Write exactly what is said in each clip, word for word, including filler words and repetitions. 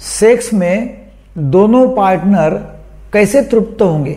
Sex में दोनों partner कैसे तृप्त होंगे,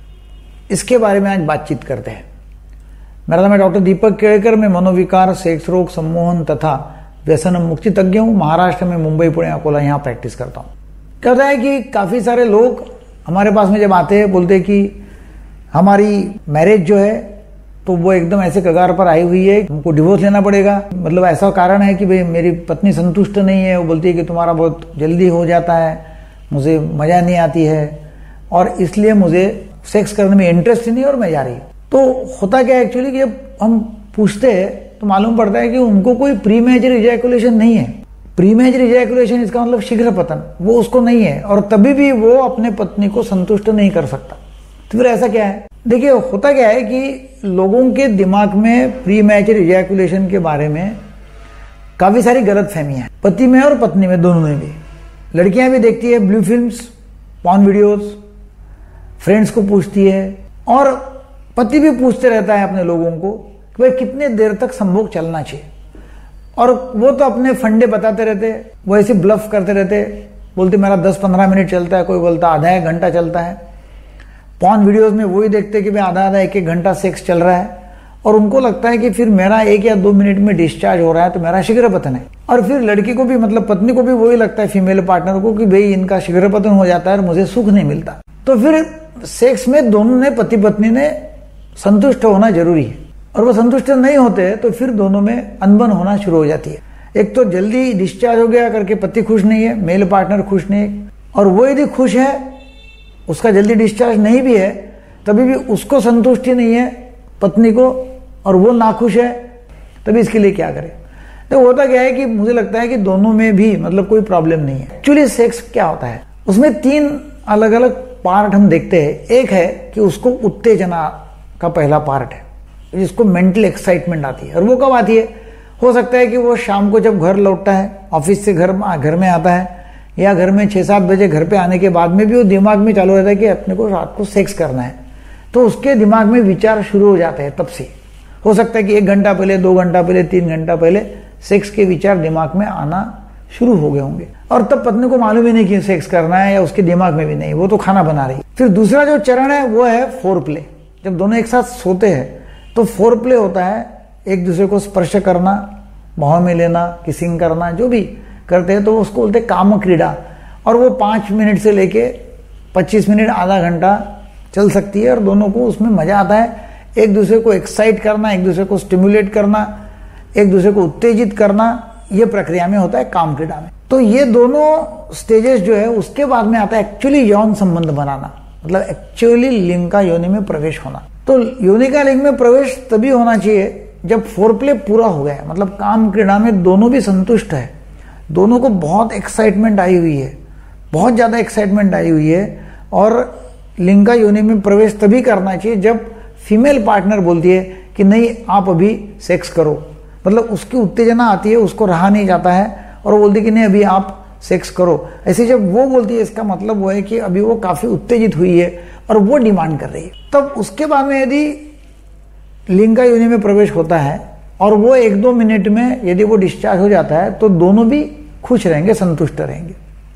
इसके बारे में आज बातचीत करते हैं। मेरा नाम है डॉक्टर दीपक केड़कर। मैं मनोविकार, सेक्स रोग, सम्मोहन तथा व्यसन मुक्ति तज्ञ हूँ। महाराष्ट्र में मुंबई, पुणे, अकोला यहाँ प्रैक्टिस करता हूँ। क्या होता है कि काफ़ी सारे लोग हमारे पास में जब आते हैं बोलते हैं कि हमारी मैरिज जो है तो वो एकदम ऐसे कगार पर आई हुई है, हमको डिवोर्स लेना पड़ेगा। मतलब ऐसा कारण है कि भाई मेरी पत्नी संतुष्ट नहीं है, वो बोलती है कि तुम्हारा बहुत जल्दी हो जाता है, मुझे मज़ा नहीं आती है और इसलिए मुझे सेक्स करने में इंटरेस्ट ही नहीं और मैं जा रही हूँ। तो होता क्या है एक्चुअली कि जब हम पूछते हैं तो मालूम पड़ता है कि उनको कोई प्री मेजर इजैकुलेशन नहीं है। प्री मेजर इजैकुलेशन इसका मतलब शीघ्र पतन, वो उसको नहीं है और तभी भी वो अपने पत्नी को संतुष्ट नहीं कर सकता। तो फिर ऐसा क्या है? देखिए, होता क्या है कि लोगों के दिमाग में प्री मैचर इजैकुलेशन के बारे में काफ़ी सारी गलत फहमियाँ हैं, पति में और पत्नी में, दोनों में भी। लड़कियां भी देखती है blue films, porn videos, friends को पूछती है और पति भी पूछते रहता है अपने लोगों को कि भाई कितने देर तक संभोग चलना चाहिए। और वो तो अपने फंडे बताते रहते, वो ऐसे ब्लफ करते रहते, बोलते मेरा दस पंद्रह मिनट चलता है, कोई बोलता आधा एक घंटा चलता है। पॉर्न वीडियोस में वही देखते कि भाई आधा आधा एक एक घंटा सेक्स चल रहा है और उनको लगता है कि फिर मेरा एक या दो मिनट में डिस्चार्ज हो रहा है तो मेरा शीघ्र पतन है। और फिर लड़की को भी, मतलब पत्नी को भी वही लगता है, फीमेल पार्टनर को, कि भाई इनका शीघ्र पतन हो जाता है और मुझे सुख नहीं मिलता। तो फिर सेक्स में दोनों ने, पति पत्नी ने संतुष्ट होना जरूरी है और वो संतुष्ट नहीं होते तो फिर दोनों में अनबन होना शुरू हो जाती है। एक तो जल्दी डिस्चार्ज हो गया करके पति खुश नहीं है, मेल पार्टनर खुश नहीं है, और वो यदि खुश है, उसका जल्दी डिस्चार्ज नहीं भी है, तभी भी उसको संतुष्टि नहीं है पत्नी को और वो नाखुश है, तभी इसके लिए क्या करें? तो होता क्या है कि मुझे लगता है कि दोनों में भी मतलब कोई प्रॉब्लम नहीं है। एक्चुअली सेक्स क्या होता है, उसमें तीन अलग अलग पार्ट हम देखते हैं। एक है कि उसको उत्तेजना का पहला पार्ट है, जिसको मेंटल एक्साइटमेंट आती है। और वो कब आती है? हो सकता है कि वो शाम को जब घर लौटता है, ऑफिस से घर घर में आता है, या घर में छः सात बजे घर पे आने के बाद में भी वो दिमाग में चालू रहता है कि अपने को रात को सेक्स करना है। तो उसके दिमाग में विचार शुरू हो जाते हैं तब से। हो सकता है कि एक घंटा पहले, दो घंटा पहले, तीन घंटा पहले सेक्स के विचार दिमाग में आना शुरू हो गए होंगे और तब पत्नी को मालूम ही नहीं कि सेक्स करना है, या उसके दिमाग में भी नहीं, वो तो खाना बना रही। फिर दूसरा जो चरण है वो है फोर प्ले। जब दोनों एक साथ सोते हैं तो फोर प्ले होता है, एक दूसरे को स्पर्श करना, बाहों में लेना, किसिंग करना, जो भी करते हैं तो उसको बोलते हैं काम क्रीड़ा। और वो पाँच मिनट से लेके पच्चीस मिनट, आधा घंटा चल सकती है और दोनों को उसमें मजा आता है। एक दूसरे को एक्साइट करना, एक दूसरे को स्टिमुलेट करना, एक दूसरे को उत्तेजित करना, ये प्रक्रिया में होता है काम क्रीड़ा में। तो ये दोनों स्टेजेस जो है उसके बाद में आता है एक्चुअली यौन संबंध बनाना, मतलब एक्चुअली लिंग का योनि में प्रवेश होना। तो योनि का लिंग में प्रवेश तभी होना चाहिए जब फोर प्ले पूरा हो गया है, मतलब काम क्रीड़ा में दोनों भी संतुष्ट है, दोनों को बहुत एक्साइटमेंट आई हुई है, बहुत ज़्यादा एक्साइटमेंट आई हुई है। और लिंग का योनि में प्रवेश तभी करना चाहिए जब फीमेल पार्टनर बोलती है कि नहीं आप अभी सेक्स करो, मतलब उसकी उत्तेजना आती है, उसको रहा नहीं जाता है और वो बोलती है कि नहीं अभी आप सेक्स करो। ऐसे जब वो बोलती है इसका मतलब वो है कि अभी वो काफ़ी उत्तेजित हुई है और वो डिमांड कर रही है। तब उसके बाद में यदि लिंग का योनि में प्रवेश होता है और वो एक दो मिनट में यदि वो डिस्चार्ज हो जाता है तो दोनों भी खुश रहेंगे, संतुष्ट रहेंगे।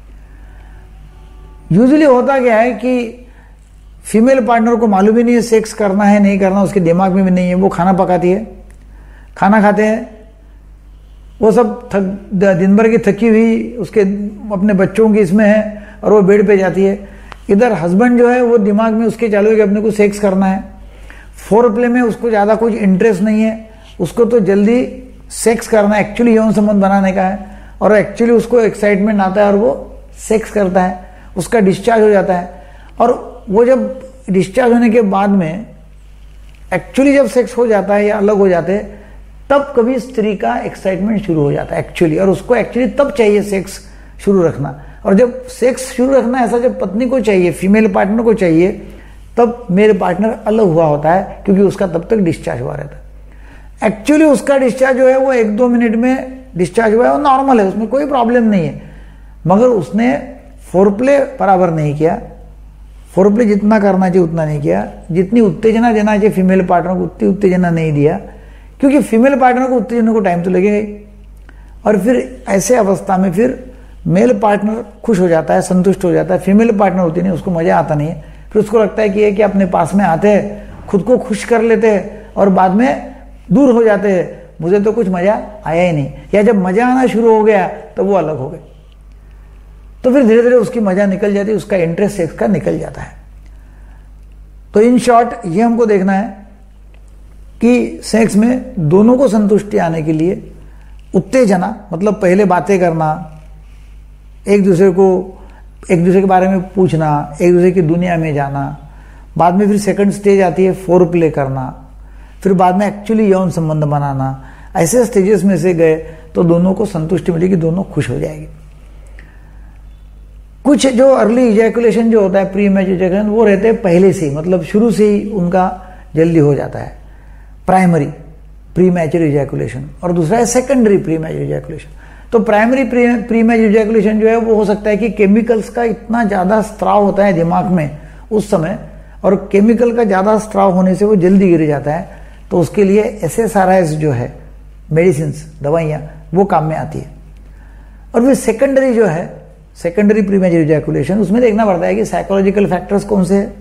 यूजुअली होता क्या है कि फीमेल पार्टनर को मालूम ही नहीं है सेक्स करना है नहीं करना, उसके दिमाग में भी नहीं है। वो खाना पकाती है, खाना खाते हैं, वो सब थक दिन भर की थकी हुई उसके अपने बच्चों की इसमें है और वो बेड पे जाती है। इधर हस्बैंड जो है वो दिमाग में उसके चालू है कि अपने को सेक्स करना है। फोर प्ले में उसको ज़्यादा कुछ इंटरेस्ट नहीं है, उसको तो जल्दी सेक्स करना है, एक्चुअली यौन संबंध बनाने का है और एक्चुअली उसको एक्साइटमेंट आता है और वो सेक्स करता है, उसका डिस्चार्ज हो जाता है। और वो जब डिस्चार्ज होने के बाद में एक्चुअली जब सेक्स हो जाता है या अलग हो जाते हैं तब कभी स्त्री का एक्साइटमेंट शुरू हो जाता है एक्चुअली, और उसको एक्चुअली तब चाहिए सेक्स शुरू रखना। और जब सेक्स शुरू रखना ऐसा जब पत्नी को चाहिए, फीमेल पार्टनर को चाहिए, तब मेरे पार्टनर अलग हुआ होता है क्योंकि उसका तब तक डिस्चार्ज हुआ रहता है। एक्चुअली उसका डिस्चार्ज जो है वो एक दो मिनट में डिस्चार्ज हुआ है, वो नॉर्मल है, उसमें कोई प्रॉब्लम नहीं है, मगर उसने फोर प्ले बराबर नहीं किया। फोर प्ले जितना करना चाहिए उतना नहीं किया, जितनी उत्तेजना देना चाहिए फीमेल पार्टनर को उतनी उत्तेजना नहीं दिया, क्योंकि फीमेल पार्टनर को उत्तेजना को टाइम तो लगेगा ही। और फिर ऐसे अवस्था में फिर मेल पार्टनर खुश हो जाता है, संतुष्ट हो जाता है, फीमेल पार्टनर होती नहीं, उसको मजा आता नहीं है, फिर उसको लगता है कि ये कि अपने पास में आते हैं, खुद को खुश कर लेते हैं और बाद में दूर हो जाते हैं, मुझे तो कुछ मजा आया ही नहीं, या जब मजा आना शुरू हो गया तो वो अलग हो गए, तो फिर धीरे धीरे उसकी मजा निकल जाती है, उसका इंटरेस्ट सेक्स का निकल जाता है। तो इन शॉर्ट ये हमको देखना है कि सेक्स में दोनों को संतुष्टि आने के लिए उत्तेजना, मतलब पहले बातें करना, एक दूसरे को एक दूसरे के बारे में पूछना, एक दूसरे की दुनिया में जाना, बाद में फिर सेकंड स्टेज आती है फोर प्ले करना, फिर बाद में एक्चुअली यौन संबंध बनाना। ऐसे स्टेजेस में से गए तो दोनों को संतुष्टि मिलेगी, दोनों खुश हो जाएगी। कुछ जो अर्ली इजैकुलेशन जो होता है, प्री मैच्योर इजैकुलेशन, वो रहते हैं पहले से ही, मतलब शुरू से ही उनका जल्दी हो जाता है, प्राइमरी प्री मैच्योर इजैकुलेशन, और दूसरा है सेकेंडरी प्री मैच्योर इजैकुलेशन। तो प्राइमरी प्री मैच्योर इजैकुलेशन जो है वो हो सकता है कि केमिकल्स का इतना ज्यादा स्त्राव होता है दिमाग में उस समय, और केमिकल का ज्यादा स्त्राव होने से वो जल्दी गिर जाता है, तो उसके लिए एस एस आर आईज़ जो है, मेडिसिन, दवाइयाँ, वो काम में आती है। और फिर सेकेंडरी जो है, सेकेंडरी प्री मैच्योर इजैकुलेशन, उसमें देखना पड़ता है कि साइकोलॉजिकल फैक्टर्स कौन से हैं।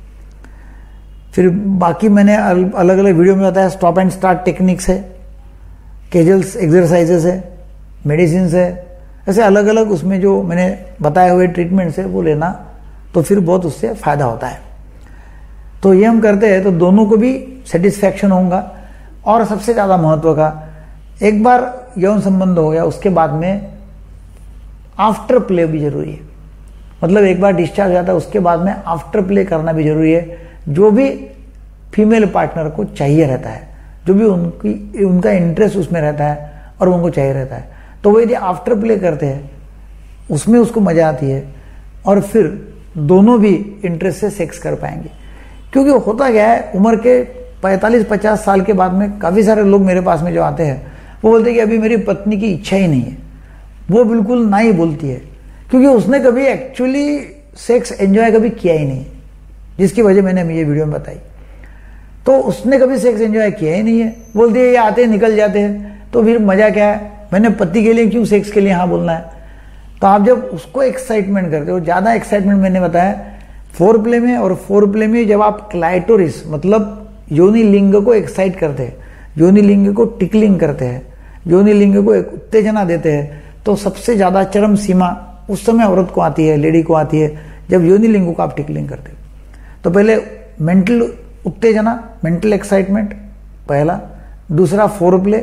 फिर बाकी मैंने अलग अलग वीडियो में बताया, स्टॉप एंड स्टार्ट टेक्निक्स है, केजल्स एक्सरसाइजेस है, मेडिसिन है, ऐसे अलग अलग उसमें जो मैंने बताए हुए ट्रीटमेंट्स है वो लेना, तो फिर बहुत उससे फायदा होता है। तो ये हम करते हैं तो दोनों को भी सेटिस्फैक्शन होगा। और सबसे ज़्यादा महत्व का, एक बार यौन संबंध हो गया उसके बाद में आफ्टर प्ले भी जरूरी है, मतलब एक बार डिस्चार्ज जाता है उसके बाद में आफ्टर प्ले करना भी जरूरी है, जो भी फीमेल पार्टनर को चाहिए रहता है, जो भी उनकी उनका इंटरेस्ट उसमें रहता है और उनको चाहिए रहता है, तो वो यदि आफ्टर प्ले करते हैं उसमें उसको मजा आती है, और फिर दोनों भी इंटरेस्ट से सेक्स कर पाएंगे। क्योंकि होता क्या है, उम्र के पैंतालीस पचास साल के बाद में काफ़ी सारे लोग मेरे पास में जो आते हैं वो बोलते हैं कि अभी मेरी पत्नी की इच्छा ही नहीं है, वो बिल्कुल ना ही बोलती है, क्योंकि उसने कभी एक्चुअली सेक्स एंजॉय कभी किया ही नहीं, जिसकी वजह मैंने ये वीडियो में बताई। तो उसने कभी सेक्स एंजॉय किया ही नहीं है, बोलती है ये आते हैं निकल जाते हैं, तो फिर मजा क्या है, मैंने पति के लिए क्यों सेक्स के लिए हाँ बोलना है। तो आप जब उसको एक्साइटमेंट करते हो, ज़्यादा एक्साइटमेंट मैंने बताया फोर प्ले में, और फोर प्ले में जब आप क्लाइटोरिस मतलब योनि लिंग को एक्साइट करते हैं, योनि लिंग को टिकलिंग करते हैं, योनि लिंग को एक उत्तेजना देते हैं, तो सबसे ज़्यादा चरम सीमा उस समय औरत को आती है, लेडी को आती है, जब योनि लिंग को आप टिकलिंग करते हो। तो पहले मेंटल उत्तेजना, मेंटल एक्साइटमेंट पहला, दूसरा फोर प्ले,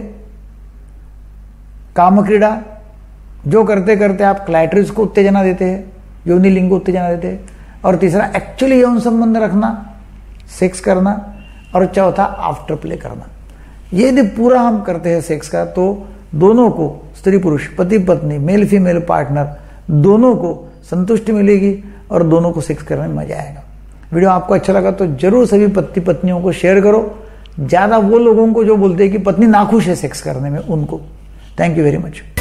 काम क्रीड़ा, जो करते करते आप क्लाइटोरिस को उत्तेजना देते हैं, योनि लिंग को उत्तेजना देते हैं, और तीसरा एक्चुअली यौन संबंध रखना, सेक्स करना, और चौथा आफ्टर प्ले करना। ये यदि पूरा हम करते हैं सेक्स का, तो दोनों को, स्त्री पुरुष, पति पत्नी, मेल फीमेल पार्टनर, दोनों को संतुष्टि मिलेगी और दोनों को सेक्स करने में मजा आएगा। वीडियो आपको अच्छा लगा तो जरूर सभी पति पत्नियों को शेयर करो, ज़्यादा वो लोगों को जो बोलते हैं कि पत्नी नाखुश है सेक्स करने में, उनको। Thank you very much.